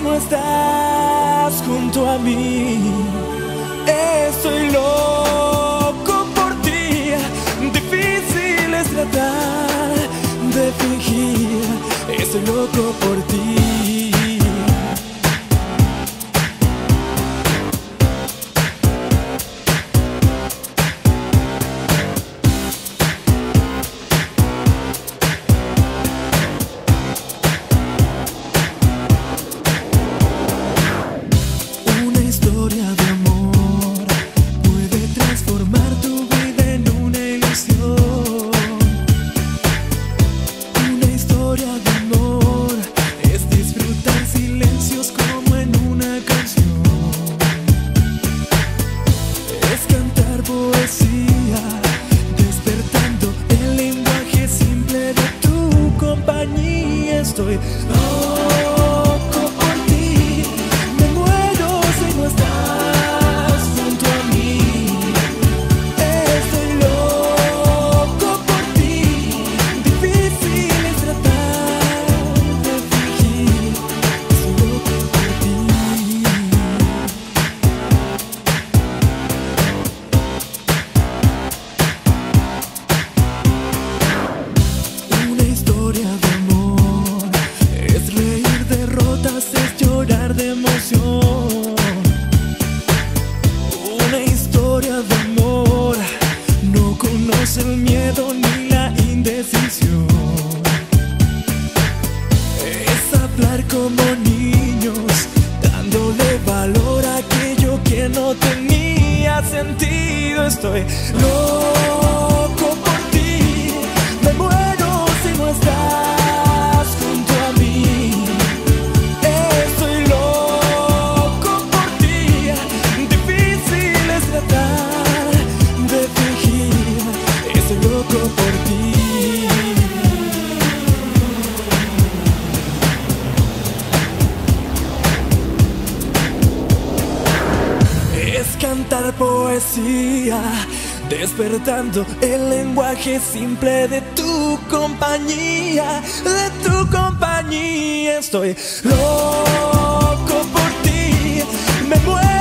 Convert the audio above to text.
no estás junto a mí. Estoy loco por ti, difícil es tratar de fingir. Estoy loco por ti. Estoy loco por ti, me muero si no estás junto a mí. Estoy loco por ti, difícil es tratar de fingir. Estoy loco por ti. Una historia de amor es reír derrotas, es llorar de emoción. Una historia de amor no conoce el miedo ni la indecisión. Es hablar como niños, dándole valor a aquello que no tenía sentido. Estoy loco por ti, me muero si no estás junto a mí. Estoy loco por ti, difícil es tratar de fingir. Estoy loco por ti. Es cantar poesía, despertando el lenguaje simple de tu compañía, de tu compañía. Estoy loco por ti, me muero